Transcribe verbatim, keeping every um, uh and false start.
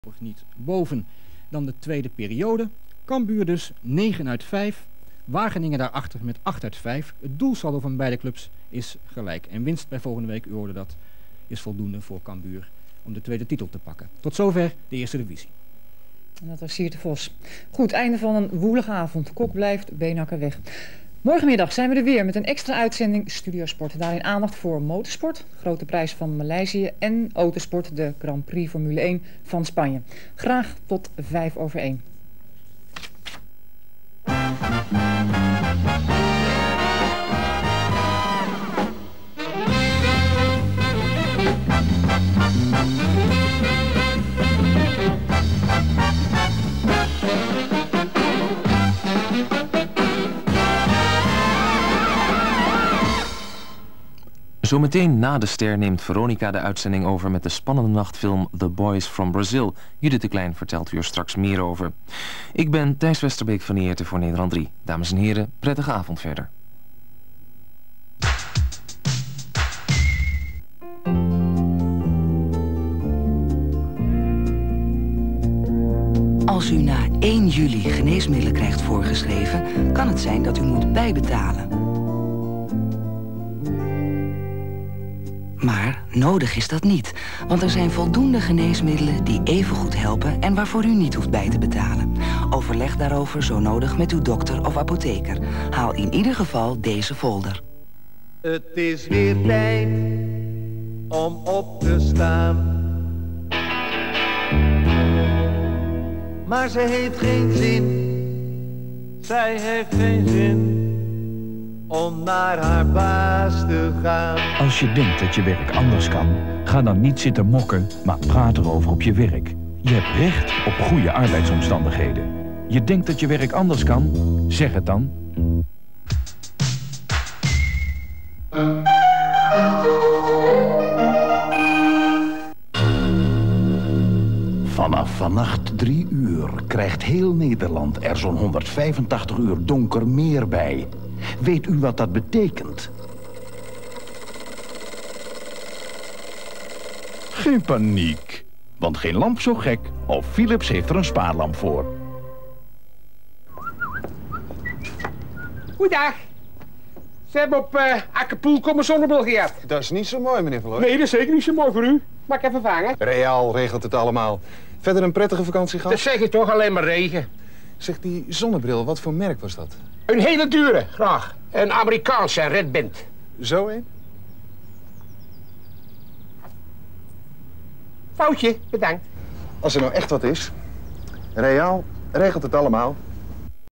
Of niet boven. Dan de tweede periode. Cambuur dus negen uit vijf. Wageningen daarachter met acht uit vijf. Het doelsaldo van beide clubs is gelijk. En winst bij volgende week, u hoorde dat, is voldoende voor Cambuur om de tweede titel te pakken. Tot zover de eerste divisie. En dat was Siert de Vos. Goed, einde van een woelige avond. Kok blijft, Beenhakker weg. Morgenmiddag zijn we er weer met een extra uitzending Studiosport. Daarin aandacht voor motorsport, grote prijs van Maleisië en autosport, de Grand Prix Formule één van Spanje. Graag tot vijf over één. Zometeen na de ster neemt Veronica de uitzending over met de spannende nachtfilm The Boys from Brazil. Judith de Klein vertelt u er straks meer over. Ik ben Thijs Westerbeek van Eerte voor Nederland drie. Dames en heren, prettige avond verder. Als u na één juli geneesmiddelen krijgt voorgeschreven, kan het zijn dat u moet bijbetalen. Maar nodig is dat niet, want er zijn voldoende geneesmiddelen die evengoed helpen en waarvoor u niet hoeft bij te betalen. Overleg daarover zo nodig met uw dokter of apotheker. Haal in ieder geval deze folder. Het is weer tijd om op te staan. Maar ze heeft geen zin, zij heeft geen zin om naar haar baas te gaan. Als je denkt dat je werk anders kan, ga dan niet zitten mokken, maar praat erover op je werk. Je hebt recht op goede arbeidsomstandigheden. Je denkt dat je werk anders kan? Zeg het dan. Vanaf vannacht drie uur krijgt heel Nederland er zo'n honderdvijfentachtig uur donker meer bij. Weet u wat dat betekent? Geen paniek, want geen lamp zo gek of Philips heeft er een spaarlamp voor. Goeiedag. Ze hebben op uh, Acapulco mijn zonnebril gehad. Dat is niet zo mooi, meneer Verloor. Nee, dat is zeker niet zo mooi voor u. Mag ik even vangen? Reaal regelt het allemaal. Verder een prettige vakantie gehad? Dat zeg je toch, alleen maar regen. Zeg, die zonnebril, wat voor merk was dat? Een hele dure, graag. Een Amerikaanse Red Band. Zo een? Foutje, bedankt. Als er nou echt wat is, Reaal regelt het allemaal.